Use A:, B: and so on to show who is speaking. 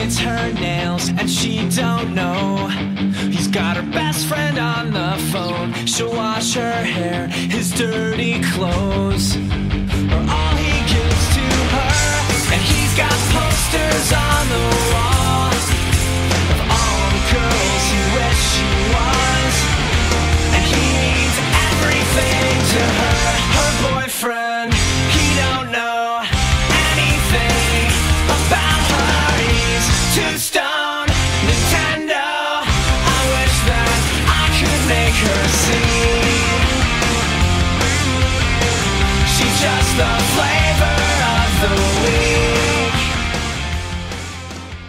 A: paints her nails and she don't know. He's got her best friend on the phone. She'll wash her hair, his dirty clothes are all he gives to her. And he's got posters on the